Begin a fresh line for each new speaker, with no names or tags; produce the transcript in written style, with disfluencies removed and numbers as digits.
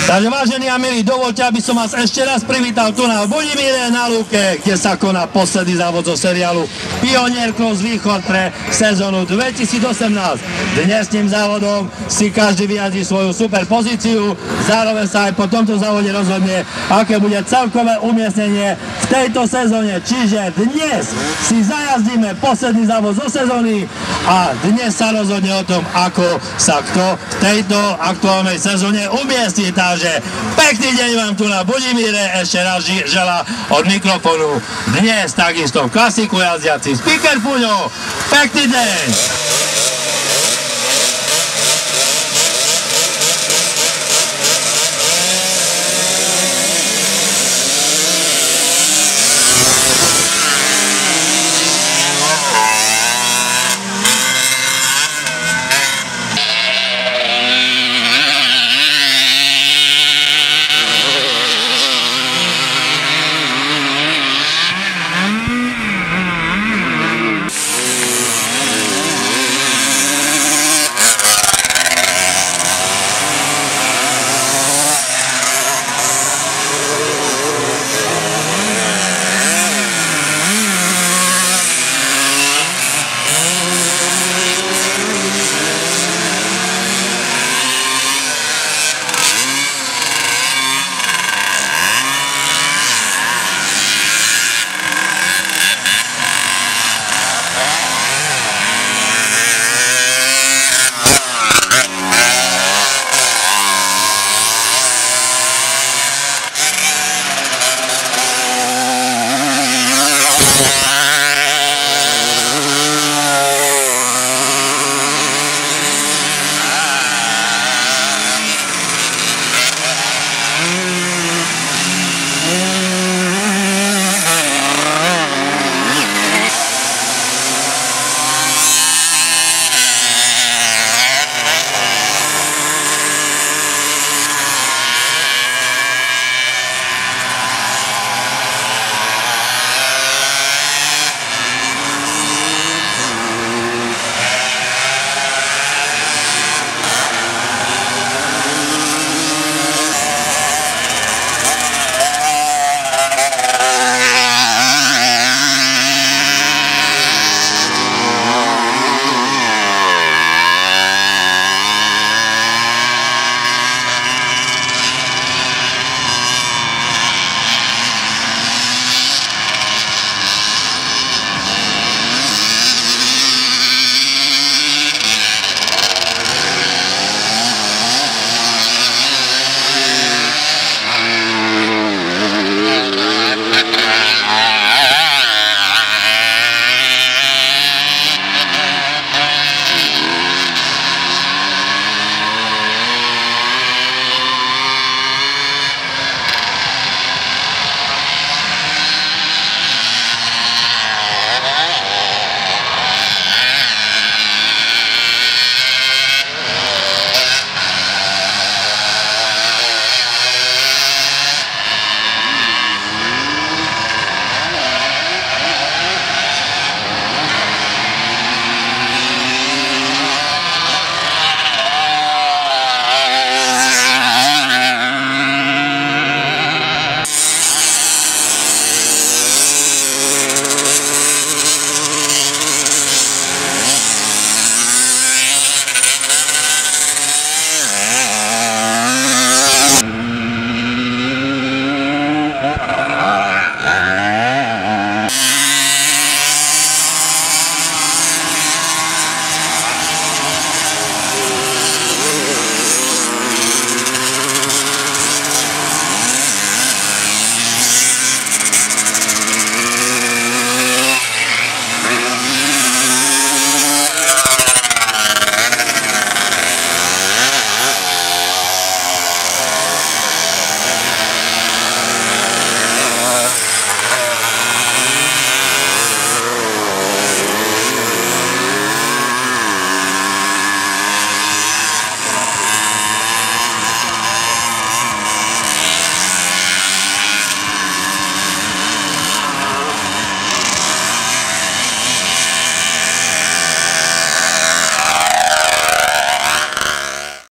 Takže vážení a milí, dovoľte, aby som vás ešte raz privítal tu na Budimíre na Lúke, kde sa koná posledný závod zo seriálu Pionier Cross Východ pre sezónu 2018. Dnešným závodom si každý vyjazdí svoju super pozíciu, zároveň sa aj po tomto závode rozhodne, aké bude celkové umiestnenie v tejto sezóne. Čiže dnes si zajazdíme posledný závod zo sezóny a dnes sa rozhodne o tom, ako sa kto v tejto aktuálnej sezóne umiestni. Takže pekný deň vám tu na Budimíre ešte raz želá od mikrofónu dnes takisto v klasiku jazdiaci Speaker Puňo. Pekný deň!